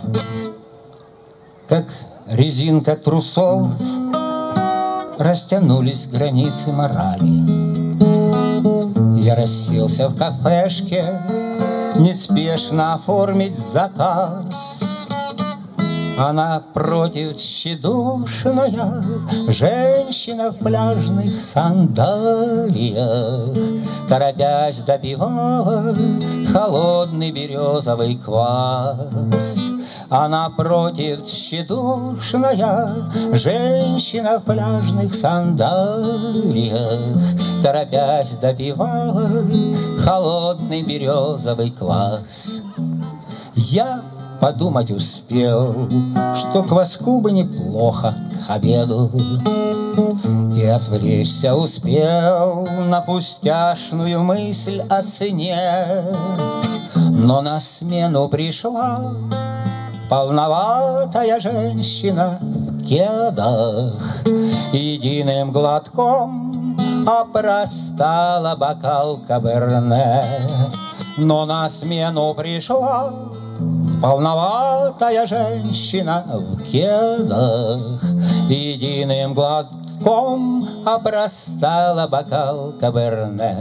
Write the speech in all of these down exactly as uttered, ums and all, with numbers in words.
Как резинка трусов растянулись границы морали. Я расселся в кафешке неспешно оформить заказ, а напротив тщедушная женщина в пляжных сандалиях, торопясь, допивала холодный березовый квас. А напротив тщедушная женщина в пляжных сандалиях, торопясь, допивала холодный березовый квас. Я подумать успел, что кваску бы неплохо к обеду, и отвлечься успел на пустяшную мысль о цене. Но на смену пришла полноватая женщина в кедах, единым глотком опростала бокал каберне. Но на смену пришла полноватая женщина в кедах, единым глотком опростала бокал каберне.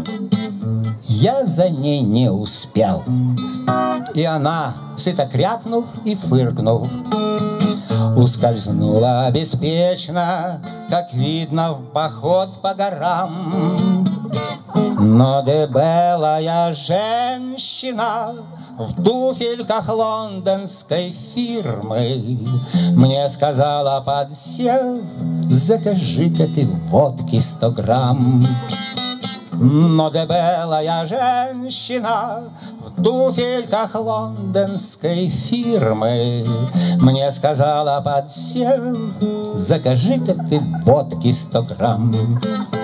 Я за ней не успел, и она, сыто крякнув и фыркнув, ускользнула беспечно, как видно, в поход по горам. Но дебелая женщина в туфельках лондонской фирмы мне сказала, подсев: закажи-ка ты водки сто грамм. Но дебелая женщина в туфельках лондонской фирмы мне сказала, подсев: закажи-ка ты водки сто грамм.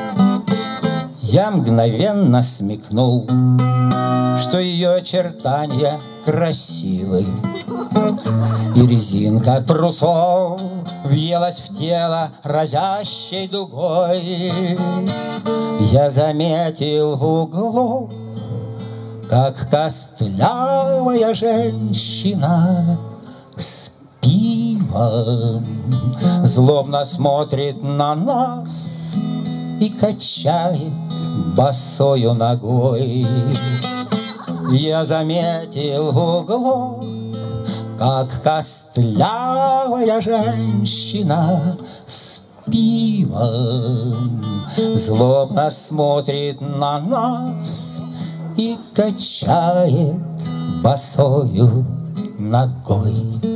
Я мгновенно смекнул, что ее очертания красивы, и резинка трусов въелась в тело разящей дугой. Я заметил в углу, как костлявая женщина с пивом злобно смотрит на нас и качает босою ногой. Я заметил в углу, как костлявая женщина с пивом злобно смотрит на нас и качает босою ногой.